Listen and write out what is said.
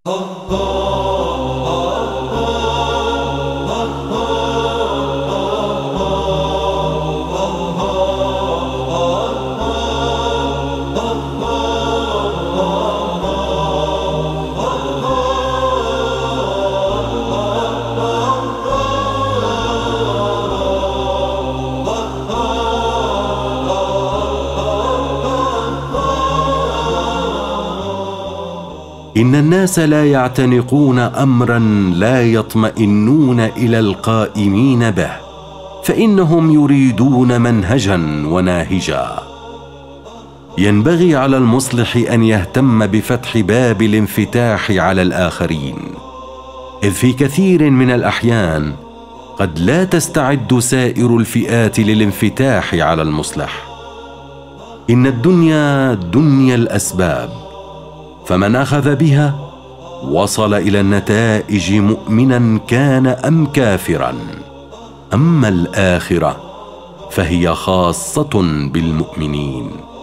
إن الناس لا يعتنقون أمرا لا يطمئنون إلى القائمين به، فإنهم يريدون منهجا وناهجا. ينبغي على المصلح أن يهتم بفتح باب الانفتاح على الآخرين، إذ في كثير من الأحيان قد لا تستعد سائر الفئات للانفتاح على المصلح. إن الدنيا دنيا الأسباب، فمن أخذ بها وصل إلى النتائج مؤمنا كان أم كافرا. أما الآخرة فهي خاصة بالمؤمنين.